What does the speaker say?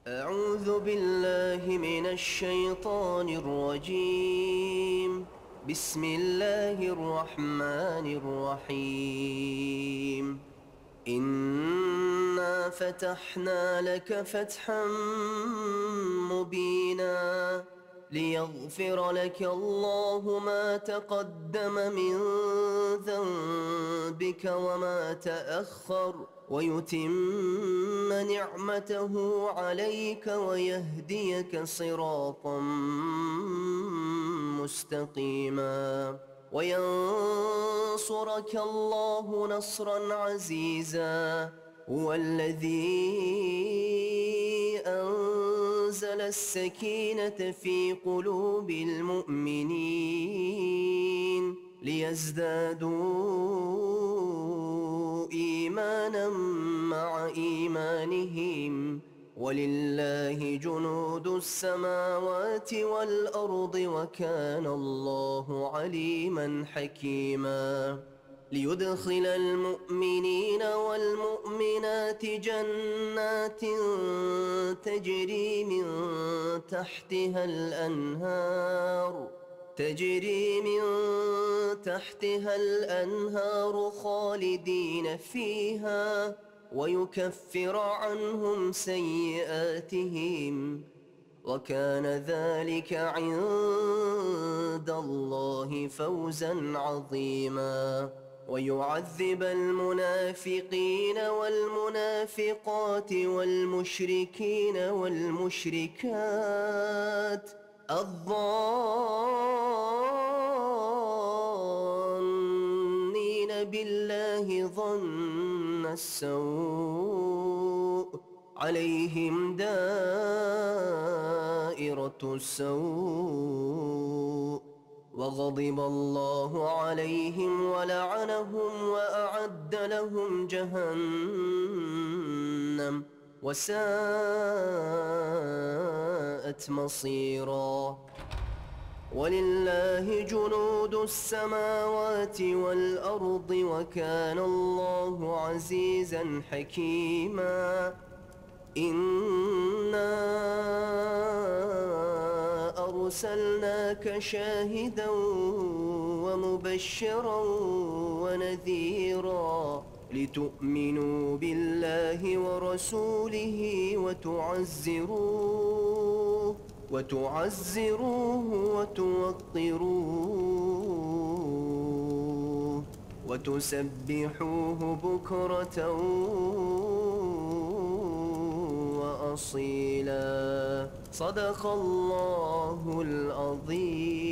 أعوذ بالله من الشيطان الرجيم. بسم الله الرحمن الرحيم. إنا فتحنا لك فتحا مبينا ليغفر لك الله ما تقدم من ذنبك وما تأخر ويتم نعمته عليك ويهديك صراطا مستقيما وينصرك الله نصرا عزيزا. هو الذي أنزل السكينة في قلوب المؤمنين ليزدادوا إيمانا مع إيمانهم ولله جنود السماوات والأرض وكان الله عليما حكيما. ليدخل المؤمنين والمؤمنات جنات تجري من تحتها الأنهار خالدين فيها ويكفر عنهم سيئاتهم وكان ذلك عند الله فوزا عظيما. ويعذب المنافقين والمنافقات والمشركين والمشركات الظانين بالله ظن السوء عليهم دائرة السوء وغضب الله عليهم ولعنهم وأعد لهم جهنم وساءت مصيرا. ولله جنود السماوات والأرض وكان الله عزيزا حكيما. إنا أرسلناك شاهدا ومبشرا ونذيرا لتؤمنوا بالله ورسوله وتعزروه وتوقروه وتسبحوه بكرة وأصيلا. صدق الله العظيم.